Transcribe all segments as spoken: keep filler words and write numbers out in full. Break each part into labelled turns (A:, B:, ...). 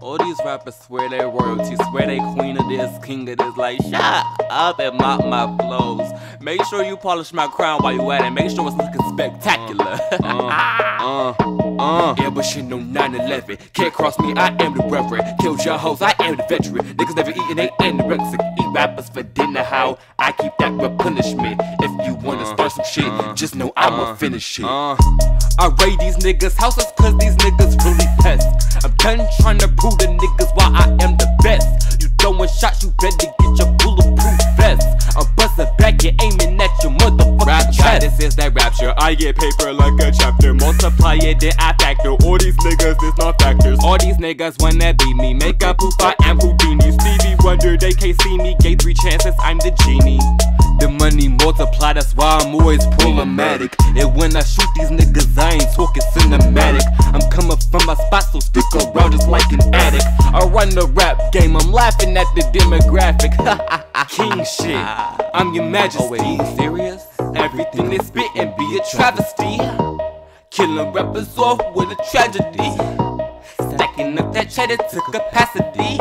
A: All these rappers swear they royalty, swear they queen of this, king of this. Like, shut up and mop my flows. Make sure you polish my crown while you at it. Make sure it's looking spectacular. uh, uh, uh. Yeah, but shit no nine eleven. Can't cross me, I am the reverend. Killed your hoes, I am the veteran. Niggas never eatin', they anorexic. Eat rappers for dinner, how I keep that replenishment. If you wanna start some shit, just know I'ma finish it. Uh, I raid these niggas' houses cause these niggas really pests. I'm done trying to prove the niggas why I am the best. You throwing shots, you better get your bulletproof vest. I'm bustin' back, you aiming at your motherfucking rap chest. This is that rapture, I get paper like a chapter. Multiply it, then I factor. All these niggas is not factors. All these niggas wanna be me. Make a poof, I am Houdini. Stevie Wonder, they can't see me. Gave three chances, I'm the genie. The money multiply, that's why I'm always problematic. And when I shoot these niggas, I ain't talking cinematic. I'm coming from my spot, so stick around just like an addict. I run the rap game, I'm laughing at the demographic. King shit, I'm your majesty. Oh, wait, you serious? Everything they spit and be a travesty. Killing rappers off with a tragedy. Stacking up that cheddar to capacity.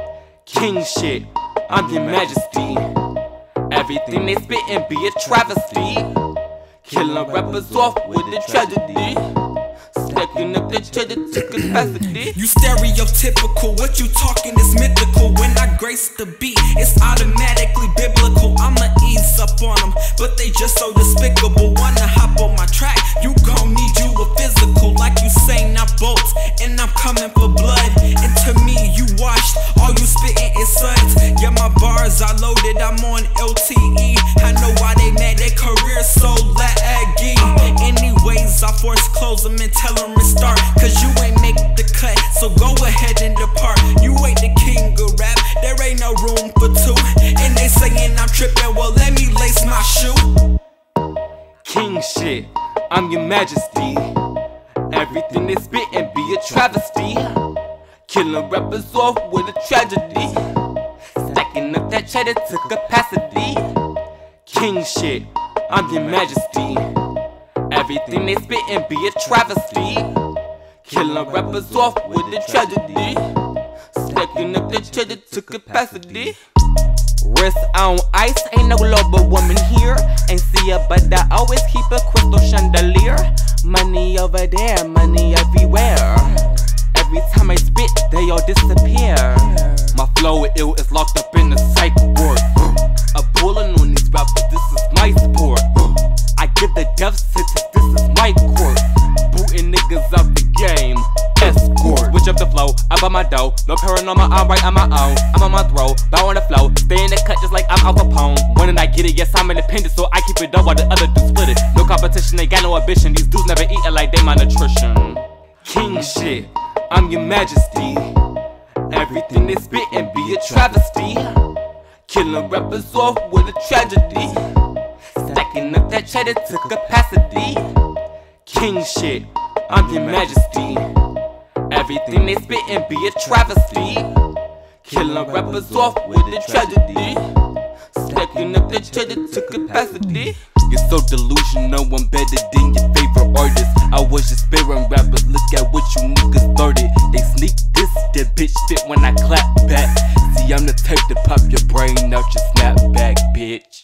A: King shit, I'm your majesty. Everything they spit and be a travesty. Killing rappers off with a tragedy. Stacking up that cheddar to capacity.
B: You stereotypical, what you talking is mythical. When I grace the beat, it's automatically biblical. I'ma ease up on them, but they just so despicable. Wanna hop on my track, you gon' need you a physical. Like you say, not bolts, and I'm coming for blood. And to me, you washed, all you spitting is suds. Yeah, my bars are loaded, I'm on L T E. I know why they mad, their career so laggy. Anyways, I force close them and tell them restart. Cause you ain't make the cut, so go ahead and depart. You ain't the king of rap, there ain't no room for two. And they saying I'm tripping, well let me lace my shoe.
A: King shit, I'm your majesty. Everything they spit and be a travesty. Killing rappers off with a tragedy. Stacking up that cheddar to capacity. King shit, I'm your majesty. Everything they spit and be a travesty. Killing rappers off with a tragedy. Stacking up that cheddar to capacity. Wrist on ice, ain't no lover woman here. Ain't see her, but I always keep a crystal chandelier. Money over there, money everywhere. Every time I spit, they all disappear. My flow ill is locked up in the psych ward. I'm pulling on these rappers, this is my sport. I give the death sentence, this is my court. Booting niggas out the game, escort. Switch up the flow, I buy my dough. No paranormal, I'm right on my own. I'm on my throw, bow on the flow. Stay in the cut just like I'm Al Capone. When I get it, yes I'm independent, so I keep it up while the other dudes split it. No competition, they got no ambition. These dudes never eat it like they malnutrition. King shit, I'm your majesty. Everything they spit and be a travesty. Killing rappers off with a tragedy. Stacking up that cheddar to capacity. King shit, I'm your majesty. Everything they spit and be a travesty. Killing rappers off with a tragedy. Stacking up that cheddar to capacity. You're so delusional, I'm better than your favorite artist. I was just sparing rappers, look at what you niggas started. They sneak this, that bitch fit when I clap back. See, I'm the type to pop your brain out your snapback, bitch.